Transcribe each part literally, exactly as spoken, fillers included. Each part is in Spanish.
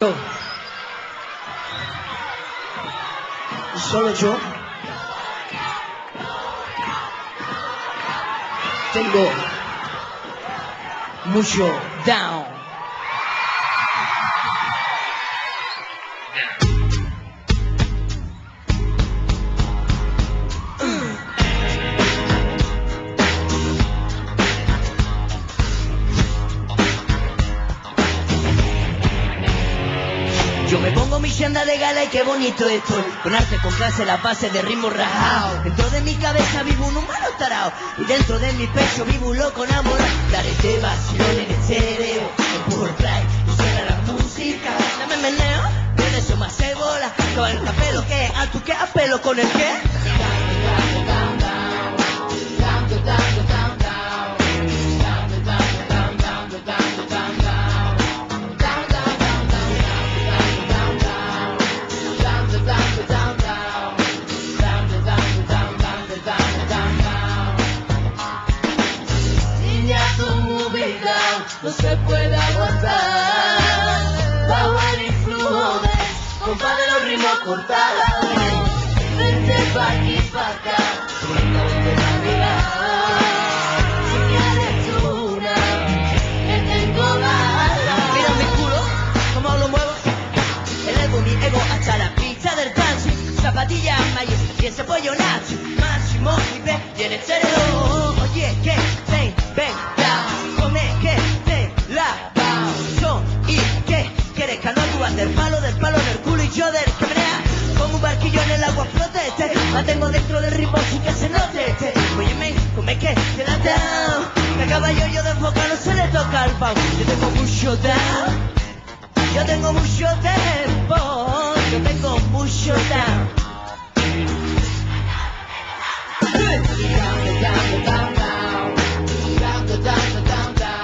Solo yo tengo mucho down. Yo me pongo mi chanda de gala y qué bonito estoy. Con arte, con clase, la base de ritmo rajao. Dentro de mi cabeza vivo un humano tarao. Y dentro de mi pecho vivo un loco enamorado. Daré de vacilón en estéreo. Empujo el play y suena la música. Dame meneo, viene eso más se bola. Con el capelo que, a tu que apelo con el que. No se puede aguantar bajo el influjo de compadre los ritmos cortados. Vente pa' aquí, pa' acá, vente pa' mirar. Si quieres una, que tengo ganas. Mira mi culo, cómo lo muevo. Elevo mi ego hasta la pista del taxi. Zapatillas mayas y ese pollo nazi. Máximo nivel y en el cerebro. Oye, que ven, ven, ya, come, que la son y que quieres que no actúas del palo, del palo en el culo y yo del que menea como un barquillo en el agua flotete. Mantengo dentro del ritmo sin que se note. Óyeme, come que te la down. Que a caballo yo de boca no se le toca al pau. Yo tengo mucho down. Yo tengo mucho tempo. Yo tengo mucho down. Down, down, down, down. Down, down, down, down, down.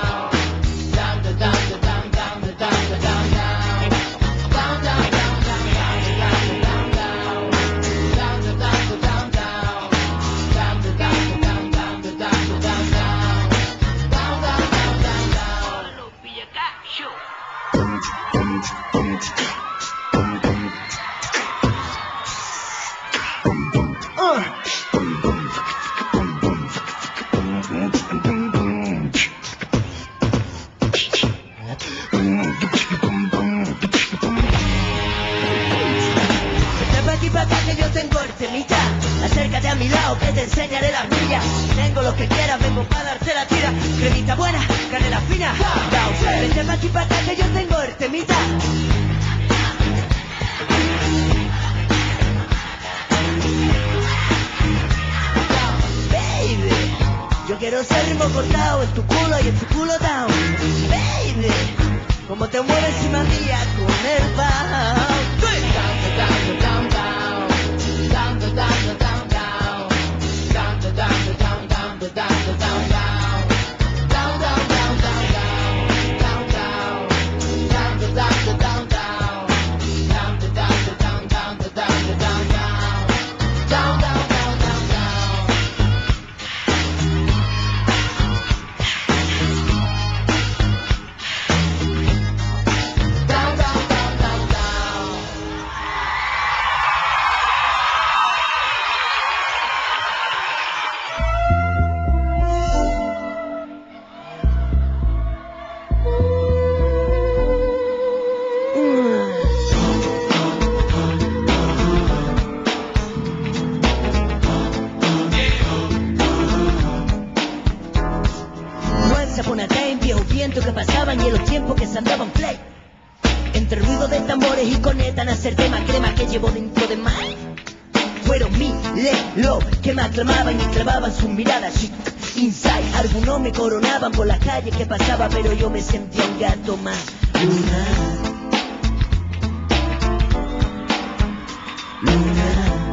Acércate a mi lado que te enseñaré las millas. Tengo lo que quieras, vengo para darte la tira. Cremita buena, canela fina. Vente pa' aquí pa' acá que yo tengo el temita. Baby, yo quiero ser ritmo cortado en tu culo y en tu culo down. Baby, como te mueves encima mía con el bajo. Down, down, down, down. Down, down, down, down, down. Down, down, down, down, down, down, down, down, down. Down, down, down, down, down, down, down. Down, down, down, down, down. Down, down, down, down, down, down, down, down. Down, down, down, down, down. Que pasaban y en los tiempos que se andaban play. Entre ruido de tambores y conectan a hacer tema crema que llevo dentro de mal. Fueron miles que me aclamaban y clavaban sus miradas inside. Algunos me coronaban por las calles que pasaba, pero yo me sentía un gato más. Luna, Luna.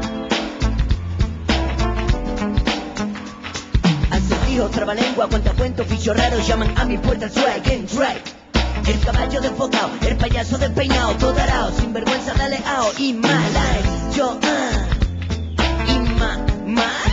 Acertijos, trabalengua, cuentacuentos, bichos raros llaman a mi puerta al swag and drive. El caballo desbocado, el payaso despeinado, todo arao, sin vergüenza dale ao. Y my life, yo, ah, y my, my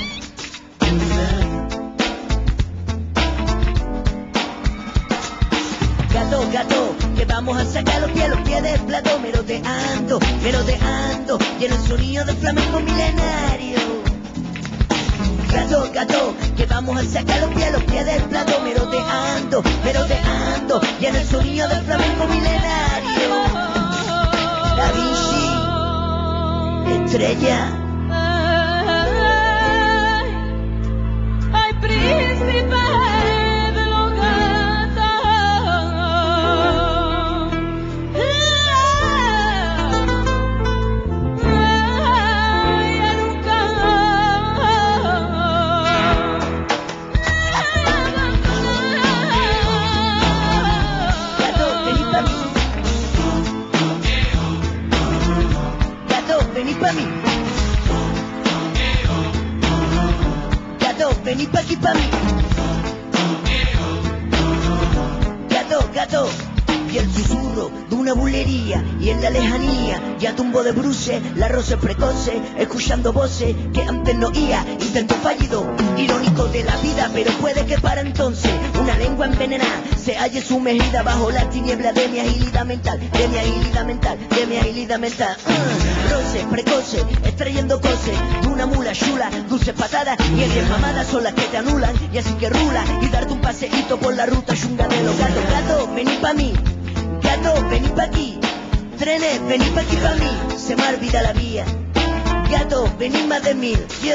gato, gato, que que vamos a sacar los pies, los pies del plato, merodeando, merodeando, y en el sonido del flamenco milenario. Gato, gato, que vamos a sacar los pies, los pies del plato, merodeando, merodeando, y en el sonido del flamenco milenario. Da Vinci, estrella. Ay, príncipe de los gatos. Ay, ya nunca. Gato, vení pa' mí. Gato, vení pa' mí. Gato, vení pa' aquí pa' mí. Gato, gato. Y el susurro de una bulería, y en la lejanía ya tumbo de bruces, la rosa precoce, escuchando voces que antes no oía, intento fallido, irónico de la vida, pero puede que para entonces una lengua envenenada se halle sumergida bajo la tiniebla de mi agilidad mental, de mi agilidad mental, de mi agilidad mental. Uh, roce, precoce, extrayendo cose de una mula chula, dulces patadas y el mamadas son las que te anulan, y así que rula y darte un paseíto por la ruta chunga de los gatos. Gato, vení pa' mí. Gato, vení pa' aquí. Trenes, vení pa' aquí pa' mí. Se me olvida la vía. Gato, vení más de mil. Yo.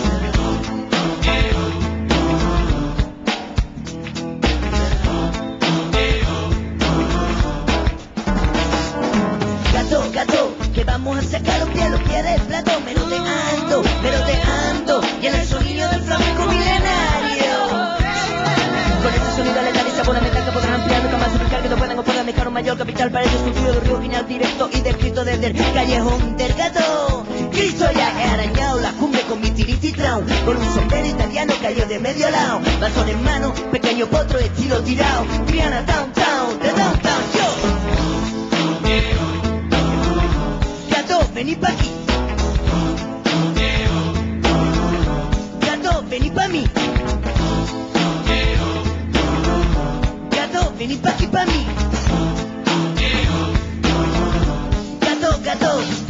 Gato, gato, que vamos a sacar los pies, los pies del plato, merodeando, merodeando, y en el sonido del flamenco milenario. Con este sonido letal y sabor a metal que podrán ampliar, nunca más suplicar que no puedan o puedan dejar un mayor capital para este estudio de original directo y descrito desde el callejón del gato. Cristo ya he arañado la cumbre con mi tiriti traun, con un sombrero italiano cayó de medio lado, bastón en mano, pequeño potro estilo tirado, Triana downtown, de downtown, yo. Gato, vení pa' aquí. Gato, vení pa' mí. Gato, vení pa' aquí pa' mí. Gato, gato.